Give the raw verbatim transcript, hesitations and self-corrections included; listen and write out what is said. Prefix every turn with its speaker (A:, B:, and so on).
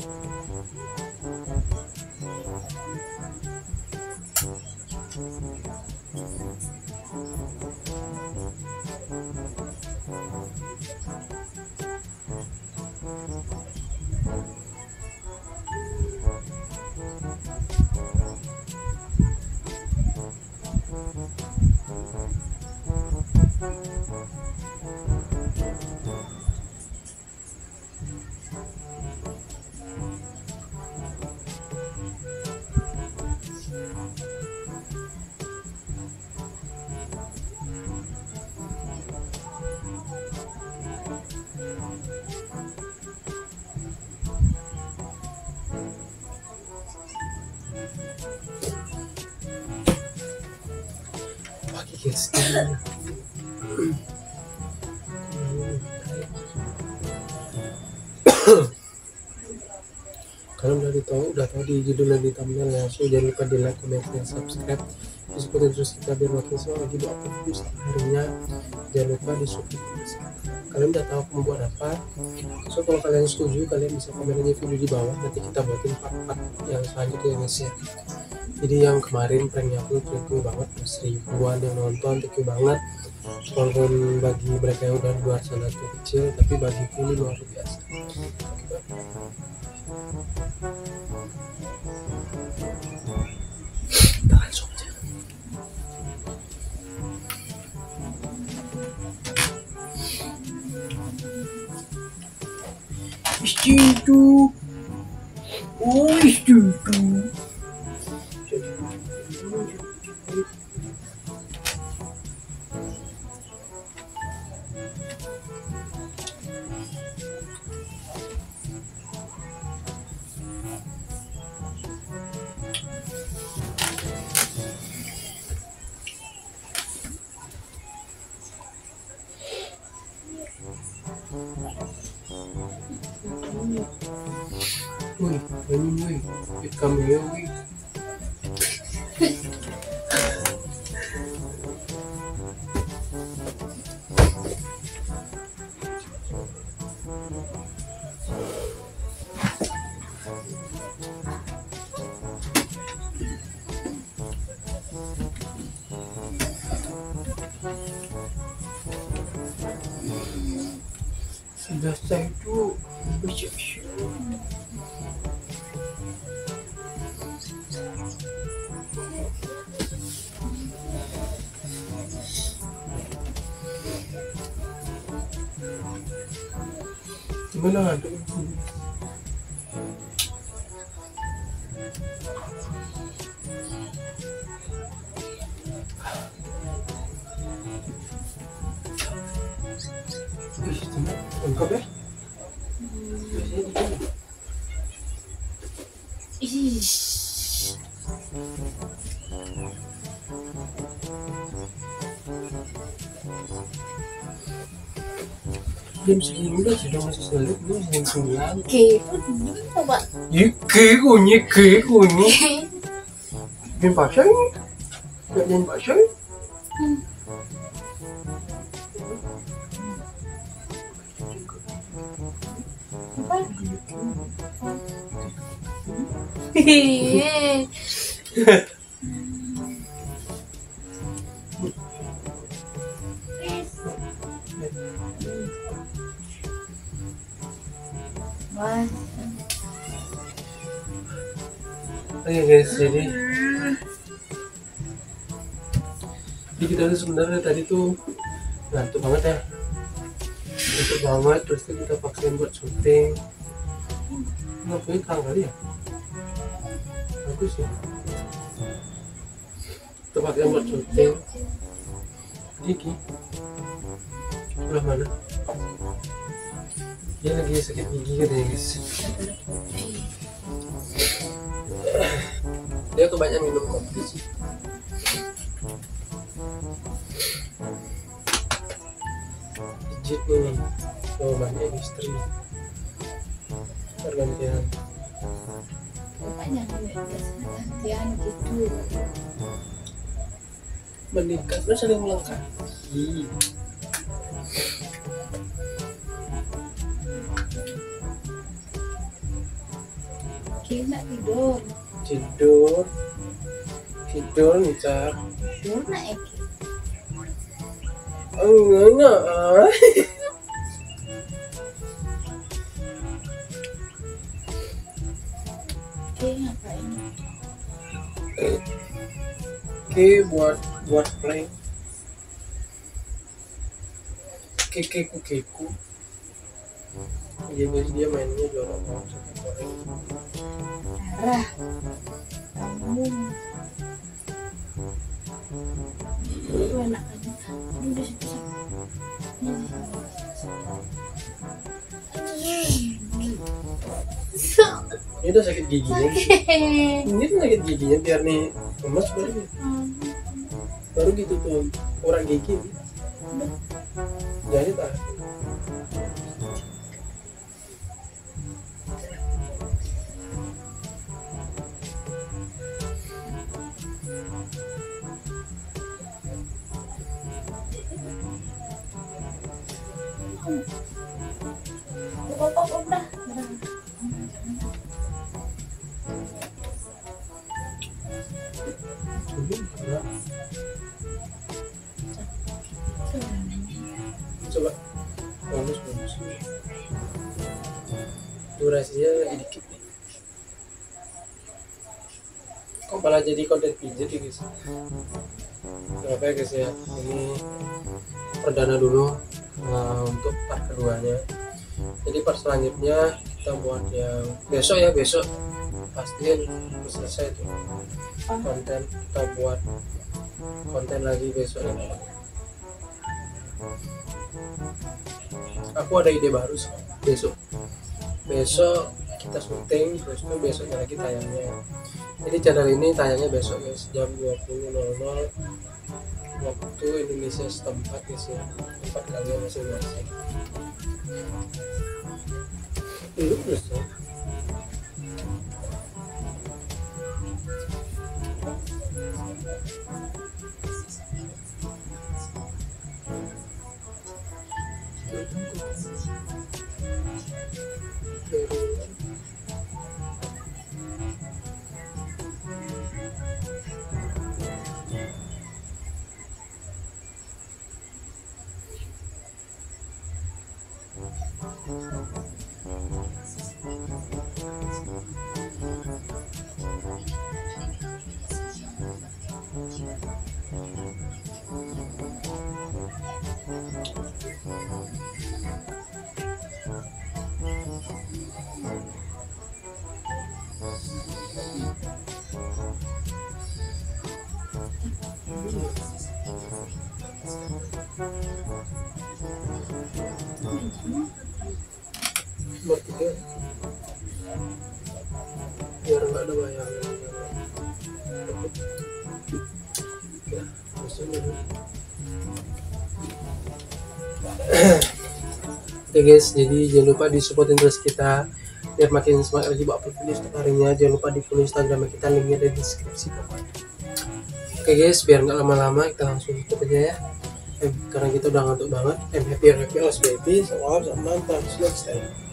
A: Yes. Kalian udah tahu, udah tahu di judul dan di thumbnail ya, so jangan lupa di like, comment, dan subscribe. Ikutin terus kita biar makin selalu lagi buat video setiap harinya. Jangan lupa di subscribe. Kalian udah tahu aku mau buat apa? So kalau kalian setuju, kalian bisa komen aja video di bawah. Nanti kita buatin part-part yang selanjutnya guys ya. Jadi yang kemarin pranknya aku thank you banget, seribuan yang nonton, thank you banget. Walaupun bagi mereka yang udah di luar sana itu kecil, tapi bagiku ini luar biasa. Kita langsung aja. Istitu, oh istitu. Wih, ini wih, ikan ya wih. Sudah saya itu bersiap-siap. Gimana ada? Lengkap ya? Jam segini udah sudah masih selip belum jam sembilan.
B: Oke, coba.
A: Yike kunyi ke kunyi. Jam pasang ini. Gak jam pasang.
B: Hehehe. Wah.
A: Oke guys, jadi jadi kita tuh sebenarnya tadi tuh ngantuk banget ya, ngantuk banget. Terus tuh kita paksain buat syuting. Ngapain terang kali ya? Bagus ya. Kita paksain buat syuting. Diki sebelah mana? Dia lagi sakit gigi katanya guys. Dia kebanyakan minum kopi sih. Pijit nih, oh banyak istri. Pergantian.
B: Bapaknya gantian gitu.
A: Meningkat, kan saling melengkapi.
B: Kena tidur.
A: Tidur. Tidur nih, Cak.
B: Tidur nak Eki.
A: Enggak, enggak.
B: Oke, ngapain?
A: Oke, buat buat play. Kekeku keku. Jadi dia mainnya juara banget.
B: Darah. Kamu. Itu enak aja. Aduh, di situ.
A: Ini udah sakit giginya. Ini tuh sakit giginya biar nih lemas baru. Baru gitu tuh kurang gigi. Jadi tak.
B: Pokok udah.
A: Coba bagus bagus. Durasinya lagi dikit nih. Kok malah jadi konten pijat ya guys? Kenapa ya guys ya? Ini perdana dulu uh, untuk part keduanya. Jadi part selanjutnya kita buat yang besok ya, besok pastiin selesai tuh konten. Kita buat konten lagi besok ya. Aku ada ide baru sih. Besok besok kita syuting, terus tuh besoknya lagi tayangnya. Jadi channel ini tayangnya besok guys, jam dua puluh nol nol waktu Indonesia setempat guys ya, tempat kalian masing-masing. Ini besok nomor tiga biar nggak ada bayangan ya, oke guys, jadi jangan lupa di supportin terus kita biar makin semangat lagi buat upload video setiap harinya. Jangan lupa di follow Instagram kita, linknya ada di deskripsi bawah. Oke guys, biar nggak lama-lama kita langsung tutup aja ya, eh, karena kita udah ngantuk banget. I'm happy happy house baby, so mantap, next time.